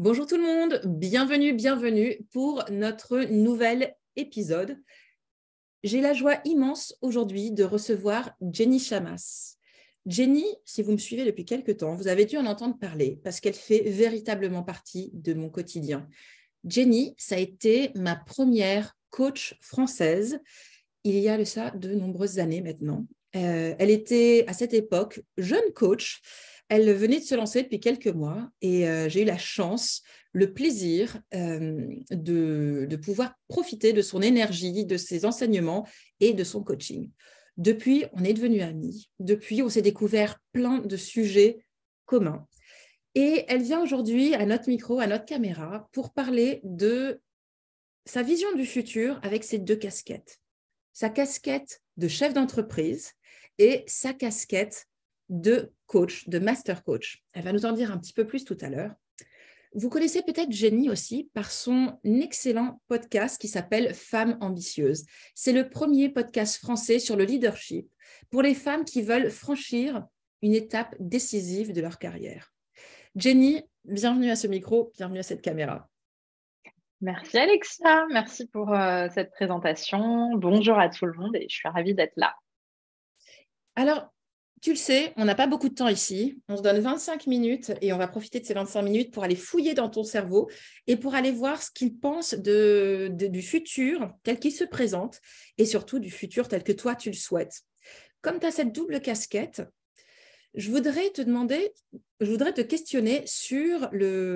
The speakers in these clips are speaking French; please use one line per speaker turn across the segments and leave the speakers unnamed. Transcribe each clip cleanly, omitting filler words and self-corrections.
Bonjour tout le monde, bienvenue pour notre nouvel épisode. J'ai la joie immense aujourd'hui de recevoir Jenny Chamas. Jenny, si vous me suivez depuis quelques temps, vous avez dû en entendre parler parce qu'elle fait véritablement partie de mon quotidien. Jenny, ça a été ma première coach française il y a de nombreuses années maintenant. Elle était à cette époque jeune coach. Elle venait de se lancer depuis quelques mois et j'ai eu la chance, le plaisir de pouvoir profiter de son énergie, de ses enseignements et de son coaching. Depuis, on est devenus amis. Depuis, on s'est découvert plein de sujets communs. Et elle vient aujourd'hui à notre micro, à notre caméra, pour parler de sa vision du futur avec ses deux casquettes. Sa casquette de chef d'entreprise et sa casquette de coach, de master coach. Elle va nous en dire un petit peu plus tout à l'heure. Vous connaissez peut-être Jenny aussi par son excellent podcast qui s'appelle Femmes ambitieuses. C'est le premier podcast français sur le leadership pour les femmes qui veulent franchir une étape décisive de leur carrière. Jenny, bienvenue à ce micro, bienvenue à cette caméra.
Merci Alexia, merci pour cette présentation. Bonjour à tout le monde et je suis ravie d'être là.
Alors, tu le sais, on n'a pas beaucoup de temps ici. On se donne 25 minutes et on va profiter de ces 25 minutes pour aller fouiller dans ton cerveau et pour aller voir ce qu'il pense du futur tel qu'il se présente et surtout du futur tel que toi, tu le souhaites. Comme tu as cette double casquette, je voudrais te questionner sur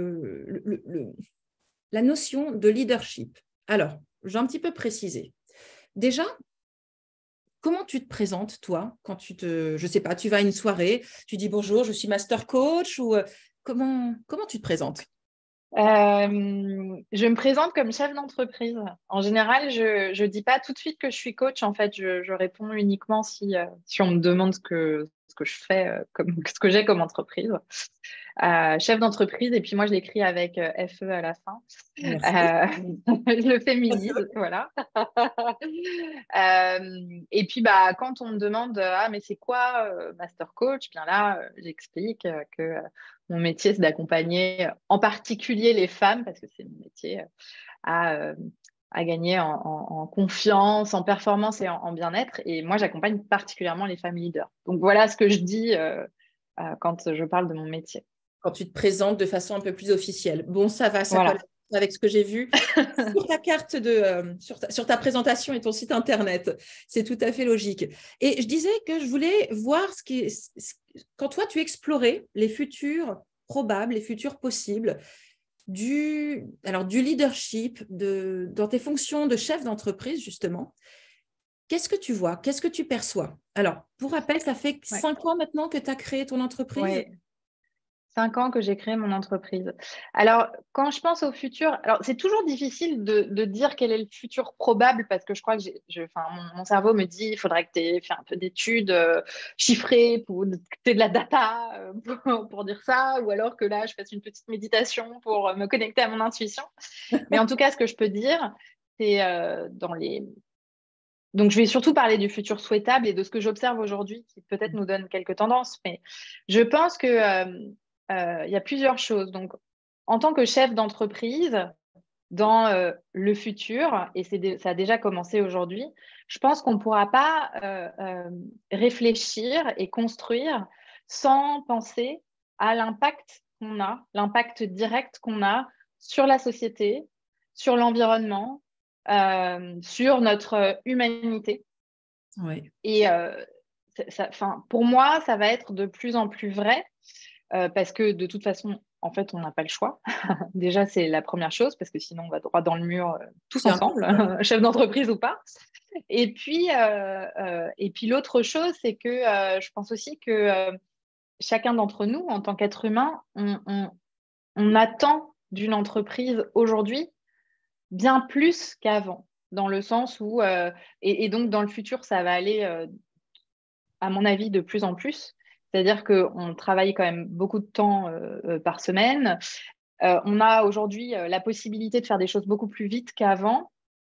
la notion de leadership. Alors, j'ai un petit peu précisé. Déjà, comment tu te présentes, toi, quand je sais pas, tu vas à une soirée, tu dis bonjour, je suis master coach ou comment tu te présentes?
Je me présente comme chef d'entreprise. En général, je dis pas tout de suite que je suis coach. En fait, je réponds uniquement si on me demande ce que je fais, ce que j'ai comme entreprise. Chef d'entreprise, et puis moi, je l'écris avec FE à la fin. Je le féminise, voilà. Et puis, quand on me demande mais c'est quoi master coach, bien là, j'explique que mon métier, c'est d'accompagner en particulier les femmes, parce que c'est mon métier, à gagner en confiance, en performance et en bien-être. Et moi, j'accompagne particulièrement les femmes leaders. Donc, voilà ce que je dis quand je parle de mon métier.
Quand tu te présentes de façon un peu plus officielle. Bon, ça
Voilà.
colle avec ce que j'ai vu sur ta carte sur ta présentation et ton site internet. C'est tout à fait logique. Et je disais que je voulais voir quand toi tu explorais les futurs probables, les futurs possibles du leadership, dans tes fonctions de chef d'entreprise justement. Qu'est-ce que tu vois? Qu'est-ce que tu perçois? Alors, pour rappel, ça fait 5 ans maintenant que tu as créé ton entreprise.
Ouais. 5 ans que j'ai créé mon entreprise. Alors, quand je pense au futur, alors c'est toujours difficile de dire quel est le futur probable parce que je crois que mon cerveau me dit il faudrait que tu aies fait un peu d'études chiffrées, que tu aies de la data pour dire ça, ou alors que là, je fasse une petite méditation pour me connecter à mon intuition. Mais en tout cas, ce que je peux dire, c'est Donc, je vais surtout parler du futur souhaitable et de ce que j'observe aujourd'hui qui peut-être nous donne quelques tendances. Mais je pense que il y a plusieurs choses. Donc, en tant que chef d'entreprise, dans le futur, et ça a déjà commencé aujourd'hui, je pense qu'on ne pourra pas réfléchir et construire sans penser à l'impact qu'on a, l'impact direct qu'on a sur la société, sur l'environnement, sur notre humanité.
Oui.
Et pour moi, ça va être de plus en plus vrai parce que de toute façon, en fait, on n'a pas le choix. Déjà, c'est la première chose parce que sinon, on va droit dans le mur tous ensemble, chef d'entreprise ou pas. Et puis l'autre chose, c'est que je pense aussi que chacun d'entre nous, en tant qu'être humain, on attend d'une entreprise aujourd'hui bien plus qu'avant, dans le sens où, et donc dans le futur, ça va aller, à mon avis, de plus en plus. C'est-à-dire qu'on travaille quand même beaucoup de temps par semaine. On a aujourd'hui la possibilité de faire des choses beaucoup plus vite qu'avant.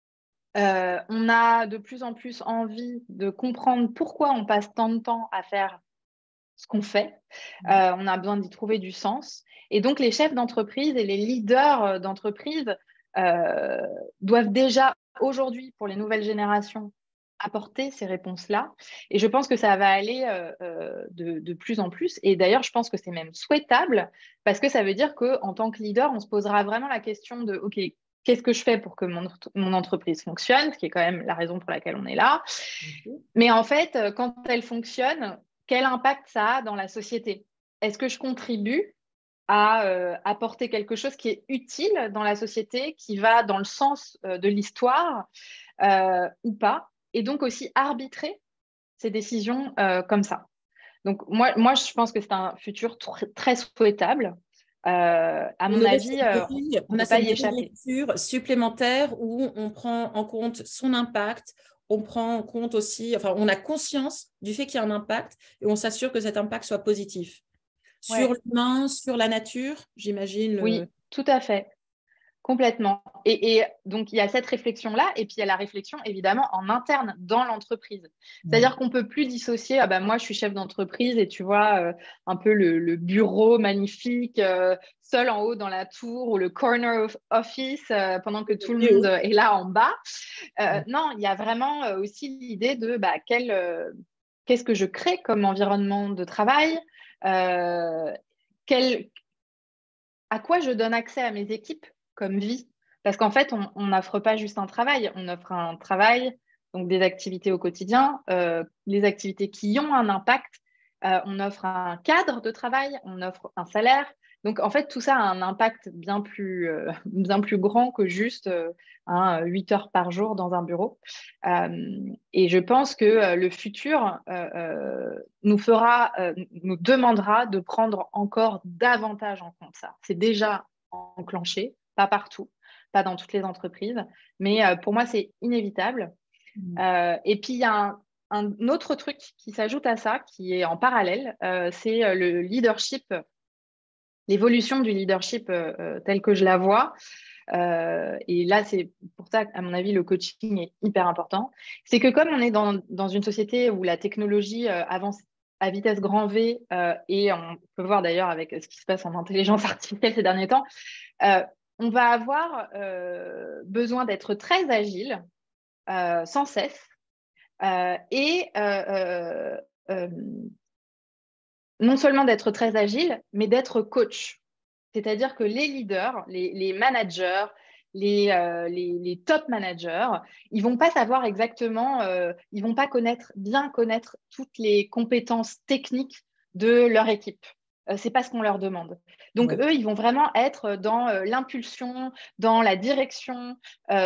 On a de plus en plus envie de comprendre pourquoi on passe tant de temps à faire ce qu'on fait. On a besoin d'y trouver du sens. Et donc, les chefs d'entreprise et les leaders d'entreprise doivent déjà, aujourd'hui, pour les nouvelles générations, apporter ces réponses-là. Et je pense que ça va aller de plus en plus. Et d'ailleurs, je pense que c'est même souhaitable parce que ça veut dire qu'en tant que leader, on se posera vraiment la question de, OK, qu'est-ce que je fais pour que mon entreprise fonctionne, ce qui est quand même la raison pour laquelle on est là. Mais en fait, quand elle fonctionne, quel impact ça a dans la société? Est-ce que je contribue à apporter quelque chose qui est utile dans la société, qui va dans le sens de l'histoire ou pas? Et donc aussi arbitrer ces décisions comme ça. Donc moi, je pense que c'est un futur très souhaitable. À mon avis, on ne peut pas y échapper.
Lecture supplémentaire où on prend en compte son impact, on prend en compte aussi, enfin, on a conscience du fait qu'il y a un impact et on s'assure que cet impact soit positif. Sur l'humain, sur la nature, j'imagine.
Oui, tout à fait. Complètement. Et donc, il y a cette réflexion-là, et puis il y a la réflexion, évidemment, en interne, dans l'entreprise. C'est-à-dire qu'on ne peut plus dissocier, ah ben, moi, je suis chef d'entreprise, et tu vois, un peu le bureau magnifique, seul en haut dans la tour, ou le corner office, pendant que tout le monde est là en bas. Non, il y a vraiment aussi l'idée de qu'est-ce que je crée comme environnement de travail, à quoi je donne accès à mes équipes comme vie. Parce qu'en fait, on n'offre pas juste un travail, on offre un travail, donc des activités au quotidien, les activités qui ont un impact, on offre un cadre de travail, on offre un salaire. Donc, en fait, tout ça a un impact bien plus grand que juste 8 heures par jour dans un bureau. Et je pense que le futur nous demandera de prendre encore davantage en compte ça. C'est déjà enclenché, pas partout, pas dans toutes les entreprises, mais pour moi, c'est inévitable. Et puis, il y a un autre truc qui s'ajoute à ça, qui est en parallèle, c'est le leadership, l'évolution du leadership tel que je la vois. Et là, c'est pour ça qu'à mon avis, le coaching est hyper important. C'est que comme on est dans une société où la technologie avance à vitesse grand V, et on peut voir d'ailleurs avec ce qui se passe en intelligence artificielle ces derniers temps, on va avoir besoin d'être très agile sans cesse et non seulement d'être très agile, mais d'être coach. C'est-à-dire que les leaders, les managers, les top managers, ils ne vont pas savoir exactement, ils ne vont pas bien connaître toutes les compétences techniques de leur équipe. Ce n'est pas ce qu'on leur demande. Donc, eux, ils vont vraiment être dans l'impulsion, dans la direction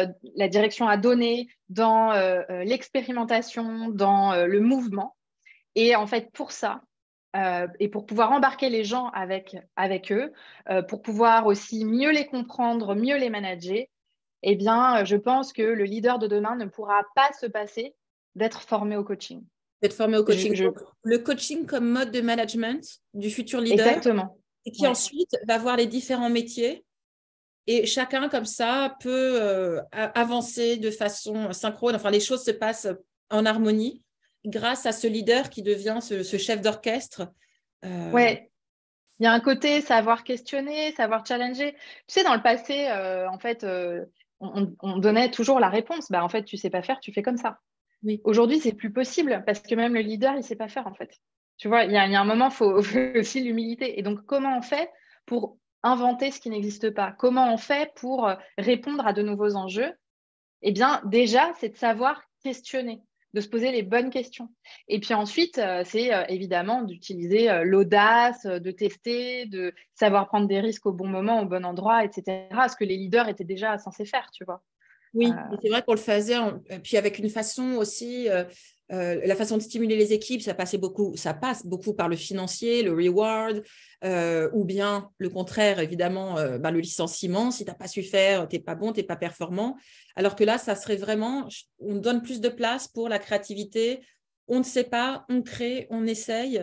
à donner, dans l'expérimentation, dans le mouvement. Et en fait, pour ça, et pour pouvoir embarquer les gens avec eux, pour pouvoir aussi mieux les comprendre, mieux les manager, eh bien, je pense que le leader de demain ne pourra pas se passer d'être formé au coaching.
D'être formé au coaching. Le coaching comme mode de management du futur leader.
Exactement.
Et qui ensuite va voir les différents métiers. Et chacun, comme ça, peut avancer de façon synchrone. Enfin, les choses se passent en harmonie grâce à ce leader qui devient ce chef d'orchestre.
Ouais, il y a un côté savoir questionner, savoir challenger. Tu sais, dans le passé, en fait, on donnait toujours la réponse. Bah, en fait, tu ne sais pas faire, tu fais comme ça.
Oui.
Aujourd'hui, c'est plus possible parce que même le leader, il ne sait pas faire, en fait. Tu vois, il y a un moment, il faut aussi l'humilité. Et donc, comment on fait pour inventer ce qui n'existe pas? Comment on fait pour répondre à de nouveaux enjeux? Eh bien, déjà, c'est de savoir questionner, de se poser les bonnes questions. Et puis ensuite, c'est évidemment d'utiliser l'audace, de tester, de savoir prendre des risques au bon moment, au bon endroit, etc. Ce que les leaders étaient déjà censés faire, tu vois.
Oui, c'est vrai qu'on le faisait, puis avec une façon aussi, la façon de stimuler les équipes, ça passe beaucoup par le financier, le reward, ou bien le contraire, évidemment, le licenciement. Si tu n'as pas su faire, tu n'es pas bon, tu n'es pas performant. Alors que là, ça serait vraiment, on donne plus de place pour la créativité. On ne sait pas, on crée, on essaye.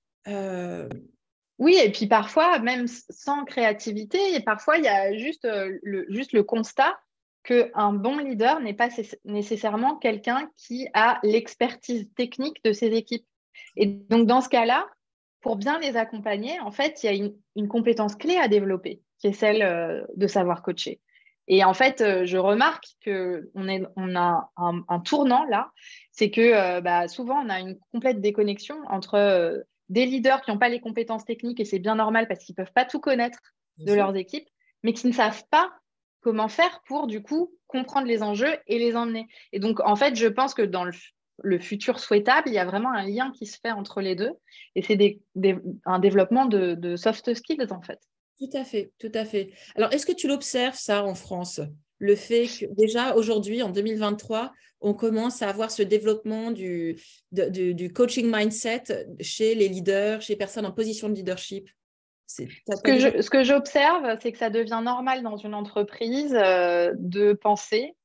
Oui, et puis parfois, même sans créativité, parfois, il y a juste le constat qu'un bon leader n'est pas nécessairement quelqu'un qui a l'expertise technique de ses équipes. Et donc, dans ce cas-là, pour bien les accompagner, en fait, il y a une compétence clé à développer, qui est celle de savoir coacher. Et en fait, je remarque qu'on a un tournant là, c'est que souvent, on a une complète déconnexion entre des leaders qui n'ont pas les compétences techniques, et c'est bien normal parce qu'ils ne peuvent pas tout connaître
Bien
de
sûr.
leurs équipes, mais qui ne savent pas comment faire pour, du coup, comprendre les enjeux et les emmener. Et donc, en fait, je pense que dans le futur souhaitable, il y a vraiment un lien qui se fait entre les deux. Et c'est un développement de soft skills, en fait.
Tout à fait, tout à fait. Alors, est-ce que tu l'observes ça en France? Le fait que déjà aujourd'hui, en 2023, on commence à avoir ce développement du coaching mindset chez les leaders, chez les personnes en position de leadership.
Ce que j'observe, c'est que ça devient normal dans une entreprise de penser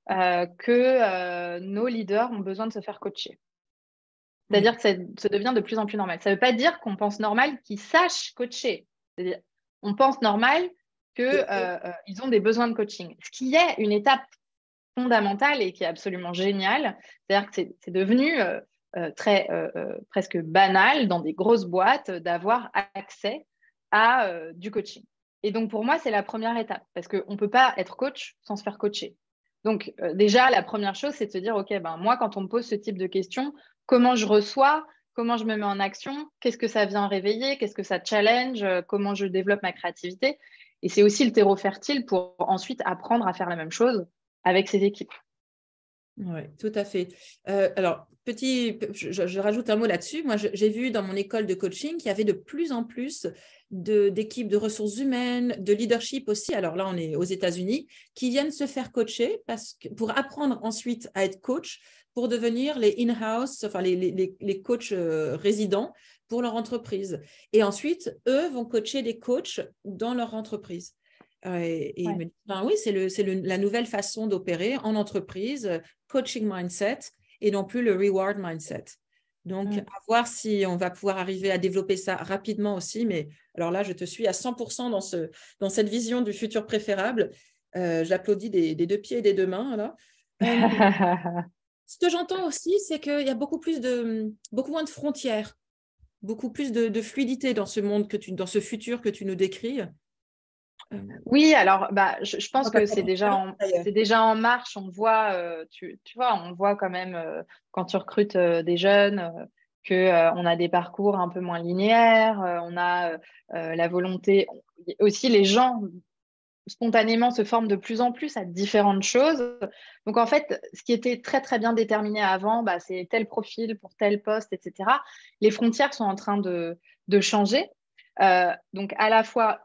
que nos leaders ont besoin de se faire coacher. C'est-à-dire que ça devient de plus en plus normal. Ça ne veut pas dire qu'on pense normal qu'ils sachent coacher. C'est-à-dire, on pense normal qu'ils ont des besoins de coaching. Ce qui est une étape fondamentale et qui est absolument géniale. C'est-à-dire que c'est devenu presque banal dans des grosses boîtes d'avoir accès à du coaching. Et donc, pour moi, c'est la première étape parce qu'on ne peut pas être coach sans se faire coacher. Donc, déjà, la première chose, c'est de se dire, OK, moi, quand on me pose ce type de questions, comment je reçois, comment je me mets en action, qu'est-ce que ça vient réveiller, qu'est-ce que ça challenge, comment je développe ma créativité. Et c'est aussi le terreau fertile pour ensuite apprendre à faire la même chose avec ses équipes.
Oui, tout à fait. Alors, je rajoute un mot là-dessus. Moi, j'ai vu dans mon école de coaching qu'il y avait de plus en plus d'équipes de ressources humaines, de leadership aussi. Alors là, on est aux États-Unis, qui viennent se faire coacher pour apprendre ensuite à être coach, pour devenir les in-house, enfin les coachs résidents pour leur entreprise. Et ensuite, eux vont coacher des coachs dans leur entreprise. Il me dit, oui, c'est la nouvelle façon d'opérer en entreprise, coaching mindset et non plus le reward mindset. Donc, à voir si on va pouvoir arriver à développer ça rapidement aussi. Mais alors là, je te suis à 100% dans cette vision du futur préférable. J'applaudis des 2 pieds et des 2 mains. Là. Ce que j'entends aussi, c'est qu'il y a beaucoup moins de frontières, beaucoup plus de fluidité dans ce monde, dans ce futur que tu nous décris.
Oui, alors je pense que c'est déjà en marche. On voit, tu vois, on voit quand même quand tu recrutes des jeunes qu'on a des parcours un peu moins linéaires. On a la volonté. Aussi, les gens spontanément se forment de plus en plus à différentes choses. Donc en fait, ce qui était très très bien déterminé avant, c'est tel profil pour tel poste, etc. Les frontières sont en train de changer. Donc à la fois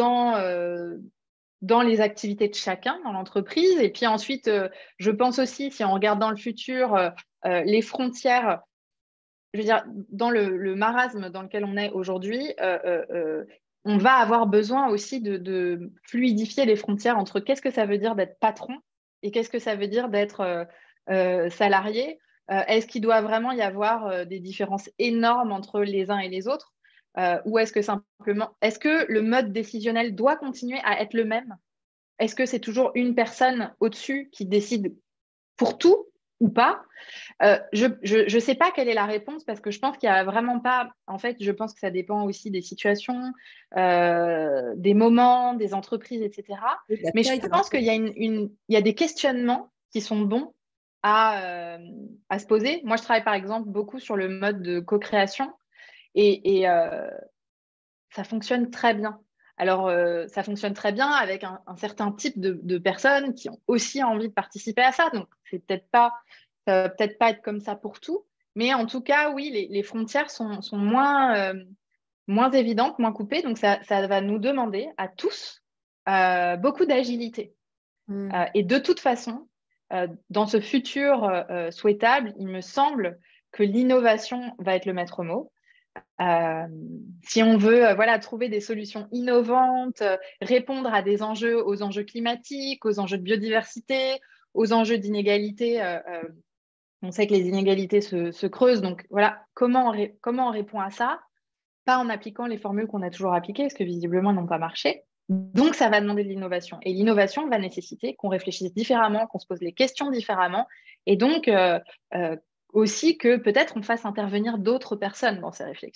dans les activités de chacun dans l'entreprise. Et puis ensuite, je pense aussi, si on regarde dans le futur, les frontières, je veux dire, dans le marasme dans lequel on est aujourd'hui, on va avoir besoin aussi de fluidifier les frontières entre qu'est-ce que ça veut dire d'être patron et qu'est-ce que ça veut dire d'être salarié. Est-ce qu'il doit vraiment y avoir des différences énormes entre les uns et les autres? Ou est-ce que le mode décisionnel doit continuer à être le même? Est-ce que c'est toujours une personne au-dessus qui décide pour tout ou pas? Je ne sais pas quelle est la réponse parce que je pense qu'il n'y a vraiment pas. En fait, je pense que ça dépend aussi des situations, des moments, des entreprises, etc. Mais je pense qu'il y a, il y a des questionnements qui sont bons à se poser. Moi, je travaille par exemple beaucoup sur le mode de co-création. Et ça fonctionne très bien. Alors, ça fonctionne très bien avec un certain type de personnes qui ont aussi envie de participer à ça. Donc, ça va peut-être pas être comme ça pour tout. Mais en tout cas, oui, les frontières sont moins évidentes, moins coupées. Donc, ça va nous demander à tous beaucoup d'agilité. Et de toute façon, dans ce futur souhaitable, il me semble que l'innovation va être le maître mot. Si on veut trouver des solutions innovantes, répondre à des enjeux, aux enjeux climatiques, aux enjeux de biodiversité, aux enjeux d'inégalité, on sait que les inégalités se creusent. Donc voilà, comment on répond à ça? Pas en appliquant les formules qu'on a toujours appliquées, parce que visiblement, elles n'ont pas marché. Donc, ça va demander de l'innovation. Et l'innovation va nécessiter qu'on réfléchisse différemment, qu'on se pose les questions différemment. Et donc, aussi que peut-être on fasse intervenir d'autres personnes dans ces réflexions.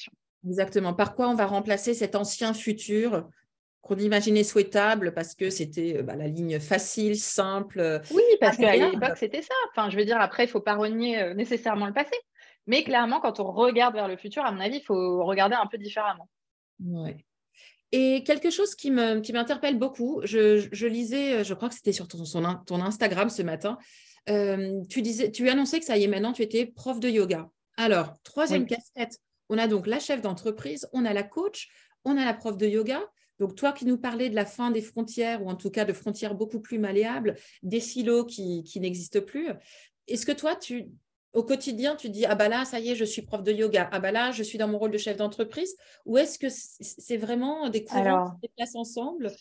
Exactement. Par quoi on va remplacer cet ancien futur qu'on imaginait souhaitable parce que c'était la ligne facile, simple,
Oui, parce qu'à l'époque,
agréable.
c'était ça. Enfin, je veux dire, après, il ne faut pas renier nécessairement le passé. Mais clairement, quand on regarde vers le futur, à mon avis, il faut regarder un peu différemment.
Ouais. Et quelque chose qui m'interpelle beaucoup, je lisais, je crois que c'était sur ton Instagram ce matin, tu annonçais que ça y est, maintenant, tu étais prof de yoga. Alors, troisième
Oui.
casquette, on a donc la chef d'entreprise, on a la coach, on a la prof de yoga. Donc, toi qui nous parlais de la fin des frontières, ou en tout cas de frontières beaucoup plus malléables, des silos qui n'existent plus, est-ce que toi, au quotidien, tu dis, ah bah là, ça y est, je suis prof de yoga, ah bah là, je suis dans mon rôle de chef d'entreprise, ou est-ce que c'est vraiment des courants qui
Alors,
se déplacent ensemble?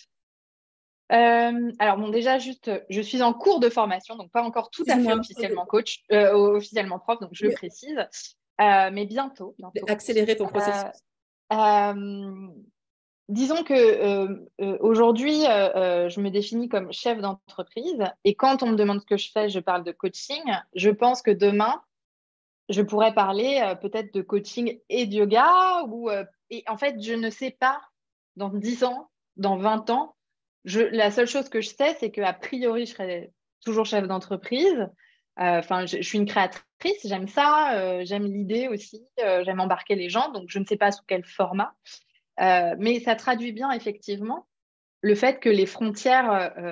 alors bon, déjà, juste, je suis en cours de formation, donc pas encore tout à fait
Excuse-moi,
officiellement coach, officiellement prof, donc je le précise. Mais bientôt, bientôt.
accélérer ton
Euh,
processus.
euh, Disons que aujourd'hui, je me définis comme chef d'entreprise et quand on me demande ce que je fais, je parle de coaching. Je pense que demain, je pourrais parler peut-être de coaching et de yoga et en fait, je ne sais pas dans 10 ans, dans 20 ans, la seule chose que je sais, c'est qu'a priori, je serai toujours chef d'entreprise. Enfin, je suis une créatrice, j'aime ça, j'aime l'idée aussi, j'aime embarquer les gens, donc je ne sais pas sous quel format. Mais ça traduit bien effectivement le fait que les frontières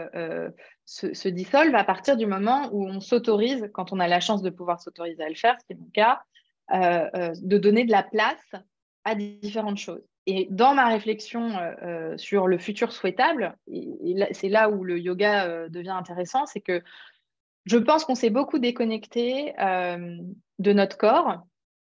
se dissolvent à partir du moment où on s'autorise, quand on a la chance de pouvoir s'autoriser à le faire, ce qui est mon cas, de donner de la place à différentes choses. Et dans ma réflexion sur le futur souhaitable, c'est là où le yoga devient intéressant, c'est que je pense qu'on s'est beaucoup déconnecté de notre corps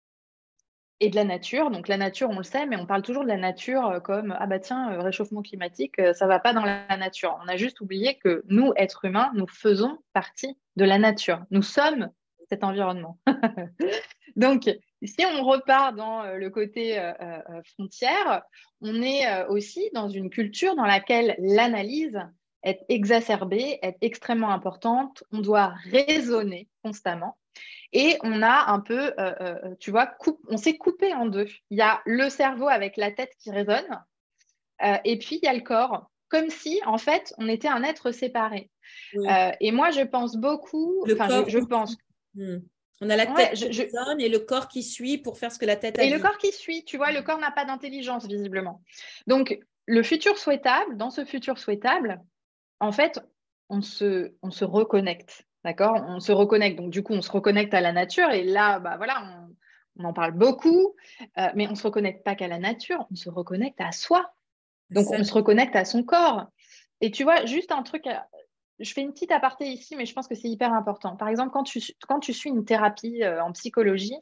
et de la nature. Donc la nature, on le sait, mais on parle toujours de la nature comme ah bah tiens, réchauffement climatique, ça va pas dans la nature. On a juste oublié que nous, êtres humains, nous faisons partie de la nature. Nous sommes cet environnement. Donc, si on repart dans le côté frontière, on est aussi dans une culture dans laquelle l'analyse est exacerbée, est extrêmement importante. On doit raisonner constamment. Et on a un peu, tu vois, on s'est coupé en deux. Il y a le cerveau avec la tête qui résonne, et puis il y a le corps, comme si, en fait, on était un être séparé.
Oui.
Et moi, je pense beaucoup,
Le
enfin,
corps
je
qui
pense,
Hmm. On a la tête
ouais,
qui résonne et le corps qui suit pour faire ce que la tête a
et le
dit.
corps qui suit, tu vois, le corps n'a pas d'intelligence, visiblement. Donc, le futur souhaitable, dans ce futur souhaitable, en fait, on se reconnecte, d'accord? On se reconnecte. Donc, du coup, on se reconnecte à la nature. Et là, bah, voilà, on en parle beaucoup. Mais on ne se reconnecte pas qu'à la nature, on se reconnecte à soi. Donc,
Ça,
on se reconnecte à son corps. Et tu vois, juste un truc, je fais une petite aparté ici, mais je pense que c'est hyper important. Par exemple, quand tu suis une thérapie en psychologie,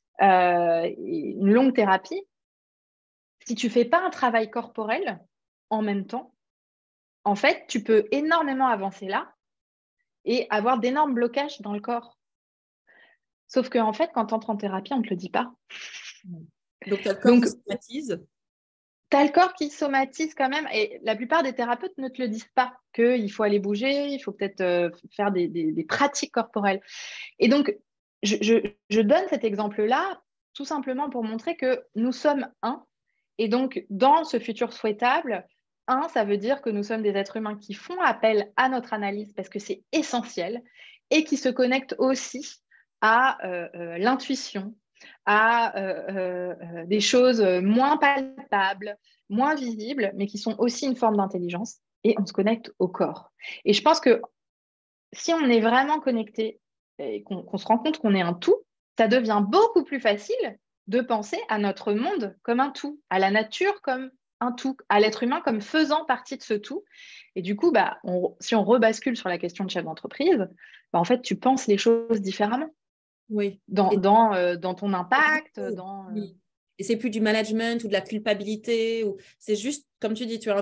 une longue thérapie, si tu ne fais pas un travail corporel en même temps, en fait, tu peux énormément avancer là et avoir d'énormes blocages dans le corps. Sauf qu'en fait, quand tu entres en thérapie, on ne te le dit pas.
donc, tu as le corps qui
Donc,
somatise.
tu as le corps qui somatise quand même, et la plupart des thérapeutes ne te le disent pas, qu'il faut aller bouger, il faut peut-être faire des pratiques corporelles. Et donc, je donne cet exemple-là tout simplement pour montrer que nous sommes un. Et donc, dans ce futur souhaitable, un, ça veut dire que nous sommes des êtres humains qui font appel à notre analyse parce que c'est essentiel et qui se connectent aussi à l'intuition, à des choses moins palpables, moins visibles, mais qui sont aussi une forme d'intelligence. Et on se connecte au corps. Et je pense que si on est vraiment connecté et qu'on se rend compte qu'on est un tout, ça devient beaucoup plus facile de penser à notre monde comme un tout, à la nature comme un tout, à l'être humain comme faisant partie de ce tout. Et du coup, bah, si on rebascule sur la question de chef d'entreprise, bah, en fait, tu penses les choses différemment
Oui.
dans ton
Et du
impact,
coup, oui. Et c'est plus du management ou de la culpabilité. C'est juste, comme tu dis, tu as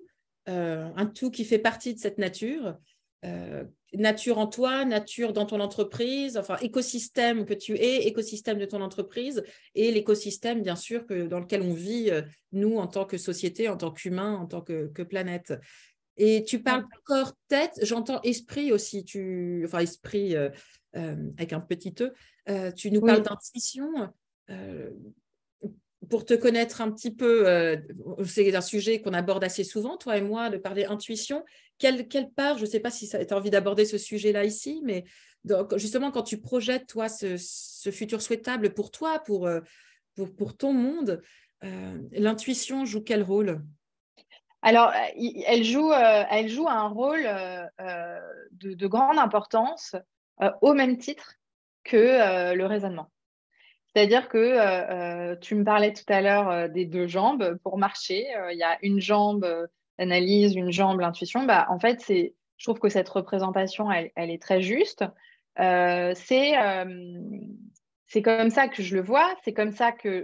un tout qui fait partie de cette nature. Nature en toi, nature dans ton entreprise, enfin écosystème que tu es, écosystème de ton entreprise et l'écosystème, bien sûr, dans lequel on vit, nous, en tant que société, en tant qu'humains, en tant que planète. Et tu parles
ouais.
corps, tête, j'entends esprit aussi, enfin esprit avec un petit E. Tu nous parles
Oui.
d'intuition. Euh, pour te connaître un petit peu, c'est un sujet qu'on aborde assez souvent, toi et moi, de parler intuition. Quelle part, je ne sais pas si tu as envie d'aborder ce sujet-là ici, mais donc, justement, quand tu projettes, toi, ce futur souhaitable pour toi, pour ton monde, l'intuition joue quel rôle?
Alors, elle joue un rôle de grande importance au même titre que le raisonnement. C'est-à-dire que tu me parlais tout à l'heure des deux jambes. Pour marcher, il y a une jambe l'analyse, une jambe l'intuition. Bah, en fait, je trouve que cette représentation, elle est très juste. Euh, c'est euh, c'est comme ça que je le vois, c'est comme ça que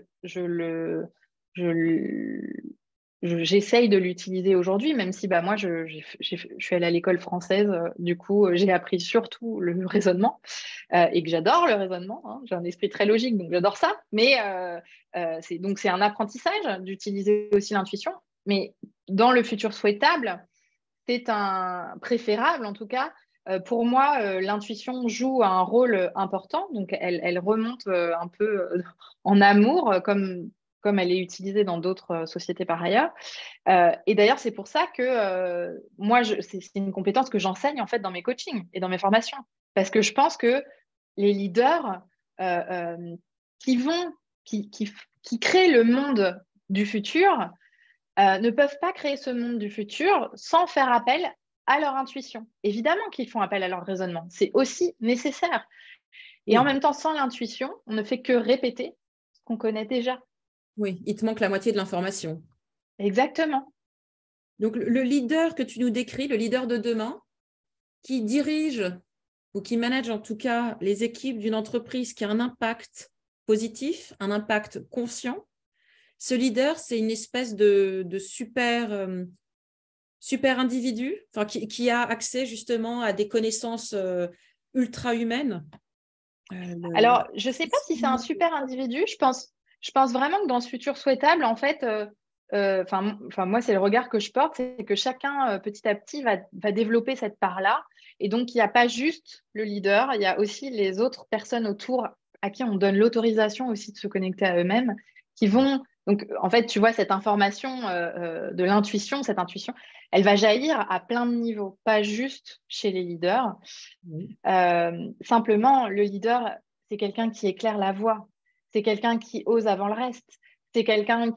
je j'essaye de l'utiliser aujourd'hui, même si bah, moi, je suis allée à l'école française, du coup, j'ai appris surtout le raisonnement et que j'adore le raisonnement. Hein. J'ai un esprit très logique, donc j'adore ça. Mais donc, c'est un apprentissage d'utiliser aussi l'intuition. Mais dans le futur souhaitable, c'est un préférable, en tout cas. Pour moi, l'intuition joue un rôle important. Donc, elle remonte un peu en amour, comme elle est utilisée dans d'autres sociétés par ailleurs. Et d'ailleurs, c'est pour ça que moi, c'est une compétence que j'enseigne en fait dans mes coachings et dans mes formations. Parce que je pense que les leaders qui vont, qui créent le monde du futur ne peuvent pas créer ce monde du futur sans faire appel à leur intuition. Évidemment qu'ils font appel à leur raisonnement. C'est aussi nécessaire. Et en
Oui,
même temps, sans l'intuition, on ne fait que répéter ce qu'on connaît déjà.
oui, il te manque la moitié de l'information.
Exactement.
Donc, le leader que tu nous décris, le leader de demain, qui dirige ou qui manage en tout cas les équipes d'une entreprise qui a un impact positif, un impact conscient, ce leader, c'est une espèce de super individu, enfin, qui a accès justement à des connaissances ultra humaines.
Alors, je ne sais pas si c'est un super individu. Je pense vraiment que dans ce futur souhaitable, en fait, moi, c'est le regard que je porte, c'est que chacun, petit à petit, va développer cette part-là. Et donc, il n'y a pas juste le leader, il y a aussi les autres personnes autour à qui on donne l'autorisation aussi de se connecter à eux-mêmes, qui vont. Donc, en fait, tu vois, cette information de l'intuition, cette intuition, elle va jaillir à plein de niveaux, pas juste chez les leaders. Simplement, le leader, c'est quelqu'un qui éclaire la voie. C'est quelqu'un qui ose avant le reste. C'est quelqu'un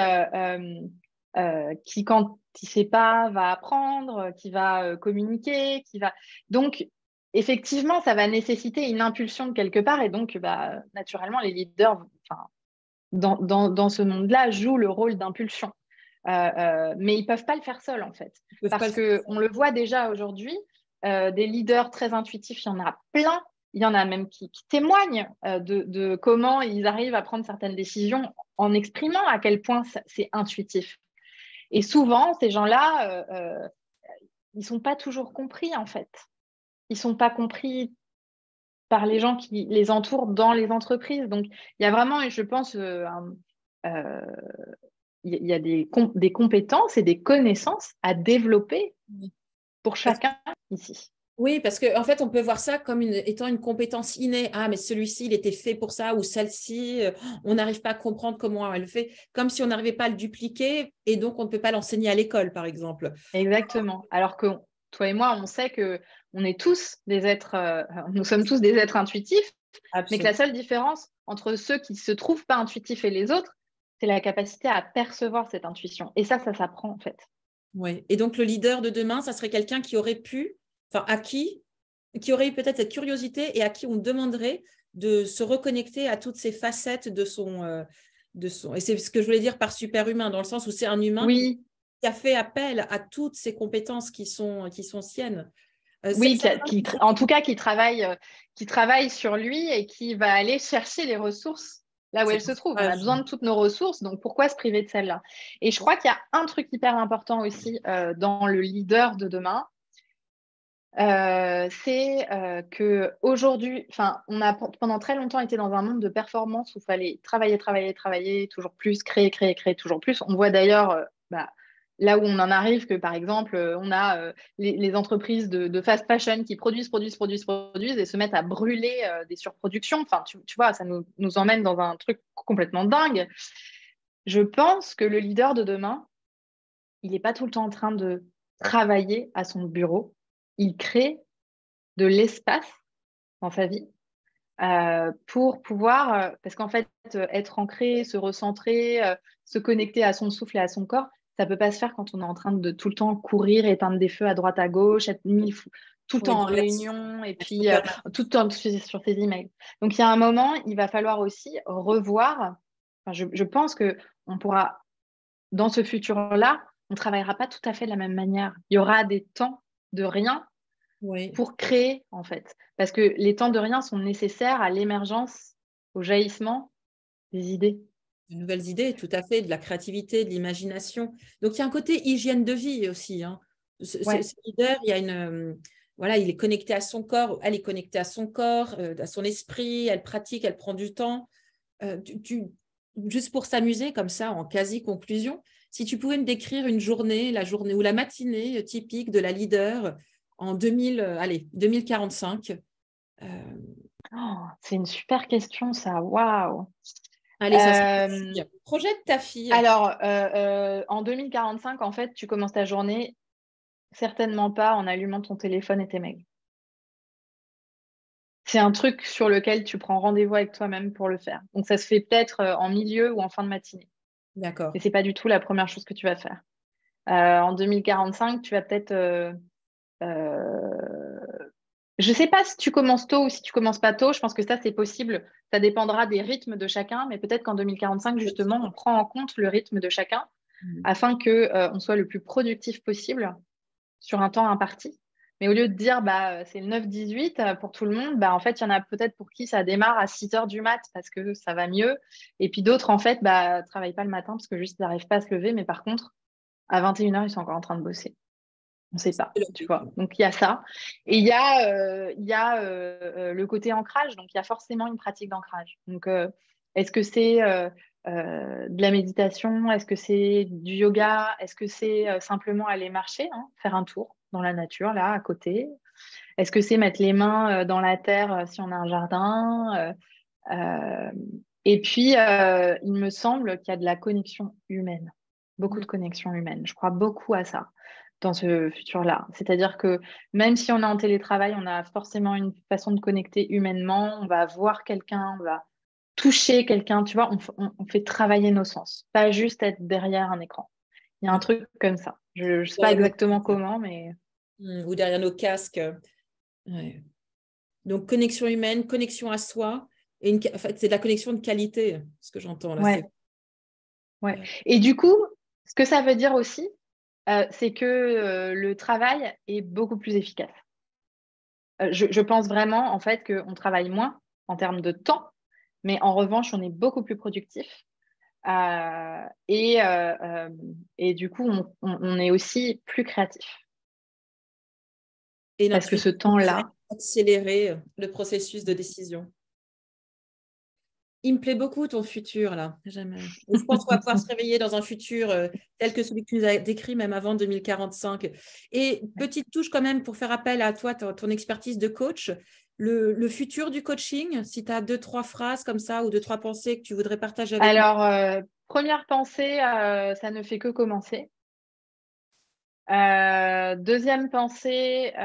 qui, quand il ne sait pas, va apprendre, qui va communiquer, qui va. Donc, effectivement, ça va nécessiter une impulsion de quelque part. Et donc, bah, naturellement, les leaders, enfin, dans ce monde-là, jouent le rôle d'impulsion. Mais ils ne peuvent pas le faire seuls, en fait.
Ils peuvent pas
Parce
le faire.
qu'on le voit déjà aujourd'hui, des leaders très intuitifs, il y en a plein. Il y en a même qui témoignent de comment ils arrivent à prendre certaines décisions en exprimant à quel point c'est intuitif. Et souvent, ces gens-là, ils ne sont pas toujours compris, en fait. Ils ne sont pas compris par les gens qui les entourent dans les entreprises. Donc, il y a vraiment, je pense, il y a des compétences et des connaissances à développer pour chacun ici.
Oui, parce qu'en fait, on peut voir ça comme étant une compétence innée. Ah, mais celui-ci, il était fait pour ça, ou celle-ci, on n'arrive pas à comprendre comment elle le fait, comme si on n'arrivait pas à le dupliquer, et donc on ne peut pas l'enseigner à l'école, par exemple.
Exactement. Alors que toi et moi, on sait que nous sommes tous des êtres intuitifs, mais que la
Absolument.
seule différence entre ceux qui se trouvent pas intuitifs et les autres, c'est la capacité à percevoir cette intuition. Et ça s'apprend en fait.
Ouais. Et donc, le leader de demain, ça serait quelqu'un qui aurait pu, enfin, qui aurait eu peut-être cette curiosité et à qui on demanderait de se reconnecter à toutes ces facettes et c'est ce que je voulais dire par super-humain, dans le sens où c'est un humain
Oui,
qui a fait appel à toutes ces compétences qui sont siennes.
oui, en tout cas, qui travaille sur lui et qui va aller chercher les ressources là où
C'est
elles se
un
trouvent. On a
courage.
besoin de toutes nos ressources, donc pourquoi se priver de celles-là? Et je crois qu'il y a un truc hyper important aussi dans le leader de demain, c'est que aujourd'hui, enfin, on a pendant très longtemps été dans un monde de performance où il fallait travailler, travailler, travailler, toujours plus, créer, créer, créer, toujours plus. On voit d'ailleurs bah, là où on en arrive que, par exemple, on a les entreprises de fast fashion qui produisent, produisent, produisent, produisent et se mettent à brûler des surproductions. Enfin, tu vois, ça nous emmène dans un truc complètement dingue. je pense que le leader de demain, il n'est pas tout le temps en train de travailler à son bureau. Il crée de l'espace dans sa vie pour pouvoir, parce qu'en fait, être ancré, se recentrer, se connecter à son souffle et à son corps, ça ne peut pas se faire quand on est en train de tout le temps courir, éteindre des feux à droite à gauche, être tout le
Oui,
temps en
dans l'action,
réunion et puis
super.
tout le temps sur ses emails. Donc, il y a un moment, il va falloir aussi revoir. Enfin, je pense qu'on pourra, dans ce futur-là, on ne travaillera pas tout à fait de la même manière. Il y aura des temps de rien
Oui.
pour créer, en fait. Parce que les temps de rien sont nécessaires à l'émergence, au jaillissement des idées.
De nouvelles idées, tout à fait, de la créativité, de l'imagination. Donc, il y a un côté hygiène de vie aussi. Hein.
Ouais.
Ce leader, il y a voilà, il est connecté à son corps, elle est connectée à son corps, à son esprit, elle pratique, elle prend du temps. Juste pour s'amuser, comme ça, en quasi-conclusion, si tu pouvais me décrire une journée, la journée ou la matinée typique de la leader en 2045.
Oh, c'est une super question, ça. Waouh.
Allez, ça sera ta
Euh,
fille. Projette ta fille.
alors, en 2045, en fait, tu commences ta journée certainement pas en allumant ton téléphone et tes mails. C'est un truc sur lequel tu prends rendez-vous avec toi-même pour le faire. Donc, ça se fait peut-être en milieu ou en fin de matinée.
D'accord.
Mais c'est pas du tout la première chose que tu vas faire. En 2045, tu vas peut-être euh, je ne sais pas si tu commences tôt ou si tu commences pas tôt. Je pense que ça, c'est possible. Ça dépendra des rythmes de chacun. Mais peut-être qu'en 2045, justement, on prend en compte le rythme de chacun afin que, on soit le plus productif possible sur un temps imparti. Mais au lieu de dire c'est le 9-18 pour tout le monde, en fait, il y en a peut-être pour qui ça démarre à 6 heures du mat parce que ça va mieux. Et puis d'autres, en fait, travaillent pas le matin parce que juste ils n'arrivent pas à se lever. Mais par contre, à 21 heures, ils sont encore en train de bosser. On ne sait pas, tu vois. Donc, il y a ça. Et il y a le côté ancrage. Donc, il y a forcément une pratique d'ancrage. Donc, est-ce que c'est de la méditation? Est-ce que c'est du yoga? Est-ce que c'est simplement aller marcher, hein, faire un tour dans la nature, là, à côté? Est-ce que c'est mettre les mains dans la terre si on a un jardin? Euh, et puis, il me semble qu'il y a de la connexion humaine, beaucoup de connexion humaine. Je crois beaucoup à ça dans ce futur-là. C'est-à-dire que même si on est en télétravail, on a forcément une façon de connecter humainement. On va voir quelqu'un, on va toucher quelqu'un, tu vois, on fait travailler nos sens, pas juste être derrière un écran. Il y a un truc comme ça. Je ne sais pas
Derrière nos
exactement
casques.
comment, mais...
Ou derrière nos casques. Ouais. Donc, connexion humaine, connexion à soi. En fait, c'est de la connexion de qualité, ce que j'entends là.
Ouais, ouais. Et du coup, ce que ça veut dire aussi, c'est que le travail est beaucoup plus efficace. Je pense vraiment, en fait, qu'on travaille moins en termes de temps, mais en revanche, on est beaucoup plus productif. Euh, et, euh, euh, et du coup, on est aussi plus créatif.
Et
Parce que
l'intuition
ce
nous aide
temps-là,
à accélérer le processus de décision. Il me plaît beaucoup ton futur, là. Je pense qu'on va pouvoir se réveiller dans un futur tel que celui que tu nous as décrit, même avant 2045. Et petite touche quand même pour faire appel à toi, ton expertise de coach. Le futur du coaching, si tu as deux, trois phrases comme ça ou deux, trois pensées que tu voudrais partager avec nous.
alors, première pensée, ça ne fait que commencer. Deuxième pensée,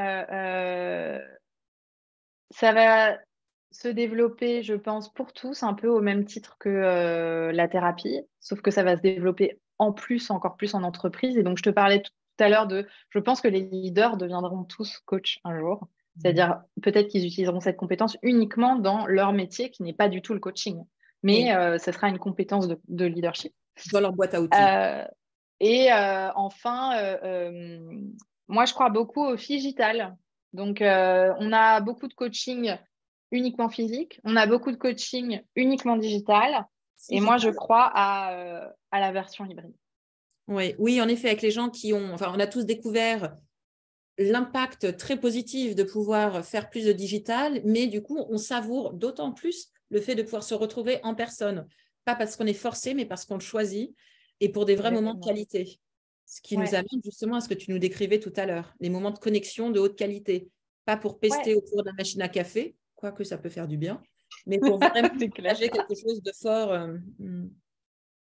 ça va se développer, je pense, pour tous, un peu au même titre que la thérapie, sauf que ça va se développer en plus, encore plus en entreprise. Et donc, je te parlais tout à l'heure je pense que les leaders deviendront tous coachs un jour. C'est-à-dire, peut-être qu'ils utiliseront cette compétence uniquement dans leur métier, qui n'est pas du tout le coaching,
Oui,
mais ce sera une compétence de leadership.
dans leur boîte à outils.
Euh, et enfin, moi, je crois beaucoup au digital. Donc, on a beaucoup de coaching uniquement physique, on a beaucoup de coaching uniquement digital. Et moi, je
Digital.
crois à la version hybride.
Oui, oui, en effet, avec les gens qui ont, enfin, on a tous découvert l'impact très positif de pouvoir faire plus de digital, mais du coup, on savoure d'autant plus le fait de pouvoir se retrouver en personne. Pas parce qu'on est forcé, mais parce qu'on le choisit et pour des vrais moments de
Exactement.
qualité. Ce qui nous
Ouais,
amène justement à ce que tu nous décrivais tout à l'heure, les moments de connexion de haute qualité. Pas pour
ouais,
pester autour de la machine à café, quoique ça peut faire du bien, mais pour vraiment
c'est clair.
partager quelque chose de fort.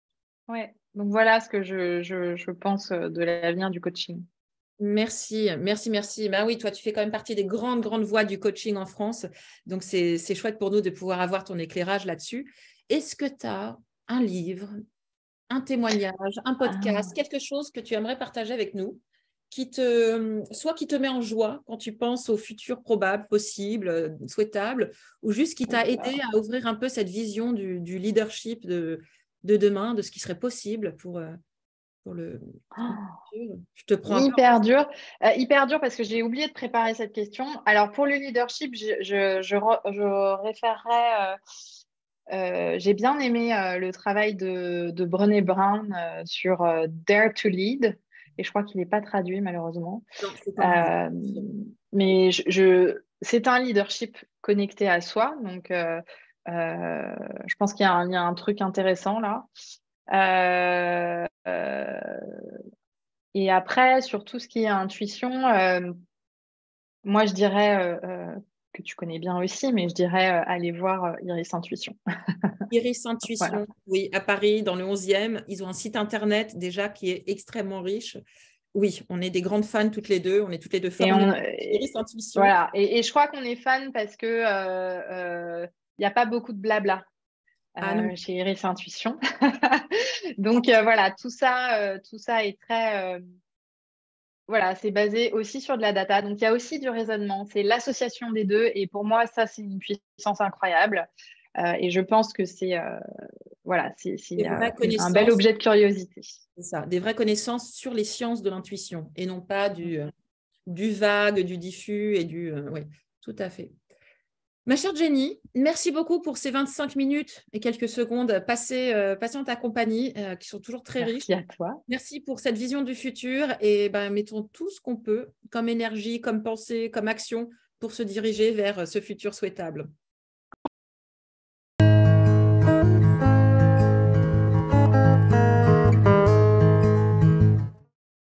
Ouais. Donc voilà ce que je pense de l'avenir du coaching.
Merci, merci, merci. Ben oui, toi, tu fais quand même partie des grandes, grandes voix du coaching en France. Donc, c'est chouette pour nous de pouvoir avoir ton éclairage là-dessus. Est-ce que tu as un livre, un témoignage, un podcast,
Ah.
quelque chose que tu aimerais partager avec nous, soit qui te met en joie quand tu penses au futur probable, possible, souhaitable, ou juste qui t'a aidé à ouvrir un peu cette vision du leadership de demain, de ce qui serait possible pour le futur. Je te prends un peu.
Hyper dur parce que j'ai oublié de préparer cette question. Alors pour le leadership, je référerais. J'ai bien aimé le travail de Brené Brown sur Dare to Lead, et je crois qu'il n'est pas traduit malheureusement.
Non, c'est pas mal.
Euh, mais c'est un leadership connecté à soi, donc je pense qu'il y a un truc intéressant là. Et après, sur tout ce qui est intuition, moi je dirais que tu connais bien aussi, mais je dirais aller voir Iris Intuition.
Iris
Voilà.
Intuition, oui, à Paris, dans le 11e. Ils ont un site internet déjà qui est extrêmement riche. Oui, on est des grandes fans toutes les deux. On est toutes les deux
Et
formées Iris Intuition.
voilà. Et je crois qu'on est fan parce que il n'y a pas beaucoup de blabla
Ah non,
chez Iris Intuition. Donc voilà, tout ça est très voilà, c'est basé aussi sur de la data. Donc il y a aussi du raisonnement. C'est l'association des deux. Et pour moi, ça c'est une puissance incroyable. Et je pense que c'est voilà, c'est
des vraies
un bel
connaissances,
objet de curiosité.
c'est ça, des vraies connaissances sur les sciences de l'intuition et non pas du vague, du diffus et oui, tout à fait. Ma chère Jenny, merci beaucoup pour ces 25 minutes et quelques secondes passées en ta compagnie, qui sont toujours très riches.
Merci à toi.
Merci pour cette vision du futur et ben, mettons tout ce qu'on peut comme énergie, comme pensée, comme action pour se diriger vers ce futur souhaitable.